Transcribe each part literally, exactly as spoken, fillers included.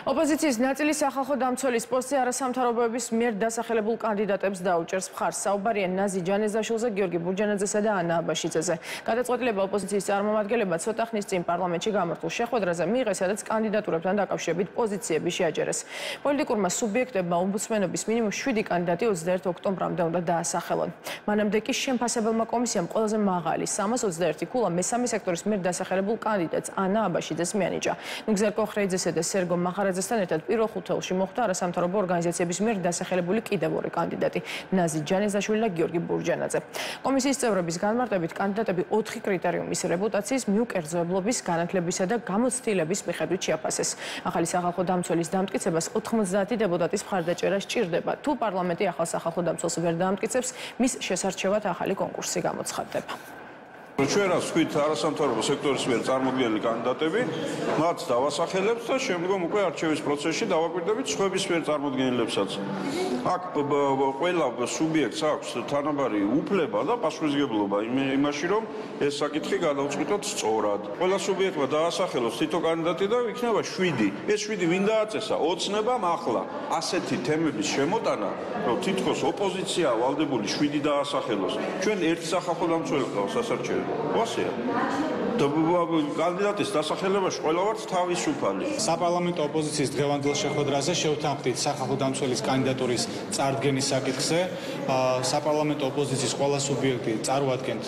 ოპოზიციის ნაწილი სახალხო დამცველის პოსტზე არასამთავრობოების მიერ დასახელებულ კანდიდატებს დაუჭერს მხარს. საუბარია ნაზი ჯანეზაშვილზე, გიორგი ბურჯანაძესა და ანა აბაშიძეზე. გადაწყვეტილება ოპოზიციის წარმომადგენლებმა ცოტა ხნის წინ პარლამენტში გამართულ შეხვედრაზე მიიღეს, სადაც კანდიდატურებთან დაკავშირებით პოზიციები შეაჯერეს. პოლიტიკურმა სუბიექტებმა ომბუდსმენობის მინიმუმ შვიდი კანდიდატი ოცდაერთი ოქტომბრამდე უნდა დაასახელონ. მანამდე კი შემფასებელმა კომისიამ ყველაზე მაღალი სამას ოცდაერთი ქულა მესამე სექტორის მიერ დასახელებულ კანდიდატს ანა აბაშიძეს მიანიჭა. ნუგზარ კოხრეიძესა და სერგო მახარაძესთან ერთად პირველ ხუთეულში მოხვდა არასამთავრობო ორგანიზაციების მიერ დასახელებული კიდევ ორი კანდიდატი ნაზი ჯანეზაშვილი და გიორგი ბურჯანაძე. კომისიის წევრების განმარტებით კანდიდატები ოთხი კრიტერიუმის რეპუტაციის, მიუკერძოებლობის, განათლებისა და გამოცდილების მიხედვით შეაფასეს. ახალი სახალხო დამცველის დამტკიცებას ოთხმოცდაათი დეპუტატის მხარდაჭერა სჭირდება. თუ პარლამენტი ახალ სახალხო დამცველს ვერ დაამტკიცებს, მის შესარჩევად ახალი კონკურსი გამოცხადდება. ჩვენ რაც ვთქვით არასამთავრობო სექტორის მიერ წარმოქმნილი კანდიდატები, მათ დავასახელებთ და შემდგომ უკვე არჩევის პროცესში დავაკვირდებით სხვების მიერ წარმოქმნილებსაც. აქ ყველა სუბიექტს აქვს თანაბარი უფლება და პასუხისმგებლობა იმაში, რომ ეს საკითხი გადავწყვიტოთ სწორად. ყველა სუბიექტმა დაასახელოს თითო კანდიდატი და იქნება შვიდი. ეს შვიდი ვინ დააწესა? ოცნებამ ახლა ასეთი თემების შემოტანა, რომ თითქოს ოპოზიცია ვალდებული შვიდი დაასახელოს. ჩვენ ერთი სახალხო დამცველი გვყავს სასარჩევო. ვასია და კანდიდატის დასახელებაში ყველა ვართ თავისუფალი. საპარლამენტო ოპოზიციის დღევანდელ შეხვედრაზე შევთანხმდით სახალხო დამცველის კანდიდატურის წარდგენის საკითხზე. საპარლამენტო ოპოზიციის ყველა სუბიექტი წარმოადგენთ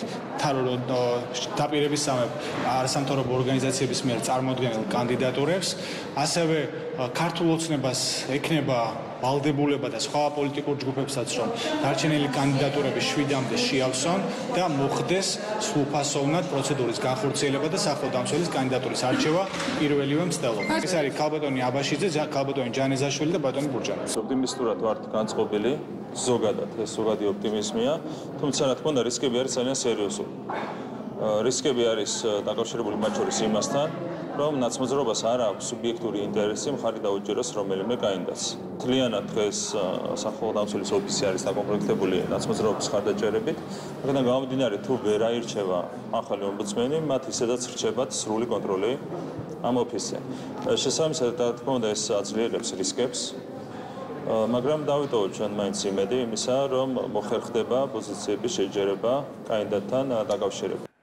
დაპირებისამებრ არასამთავრობო ორგანიზაციების მიერ წარმოქმნილ კანდიდატურებს. ასევე ქართულ ოცნებას ექნება ვალდებულება და სხვა პოლიტიკურ ჯგუფებსაც, რომ დარჩენილი კანდიდატურები შვიდამდე შეავსონ და მოხდეს სრულფასოვნად პროცედურის განხორციელება და სახალხო დამცველის კანდიდატურის არჩევა პირველივე მცდელობა. ეს არის ქალბატონი აბაშიძე, ქალბატონი ჯანეზაშვილი და ბატონი ბურჯანაძე. ოპტიმისტურად ვართ განწყობილი, ზოგადად ეს ზოგადი ოპტიმიზმია, თუმცა რა თქმა უნდა რისკები არის ძალიან სერიოზული. რისკები არის დაკავშირებული მათ შორის იმასთან, რომ ნაცმოძრაობას არ აქვს სუბიექტური ინტერესი მხარი დაუჭეროს რომელიმე კანდიდატს. მთლიანად დღეს სახალხო დამცველის ოფისი არის დაკომპლექტებული ნაცმოძრაობის მხარდაჭერებით. აქედან გამომდინარე, თუ ვერ აირჩევა ახალი ომბუდსმენი, მათ ისედაც რჩებათ სრული კონტროლი ამ ოფისზე. შესაბამისად, რა თქმა უნდა, ეს აძლიერებს რისკებს. მაგრამ დავიტოვოთ ჩვენ მაინც იმედი იმისა, რომ მოხერხდება პოზიციების შეჯერება კანდიდატთან დაკავშირებით.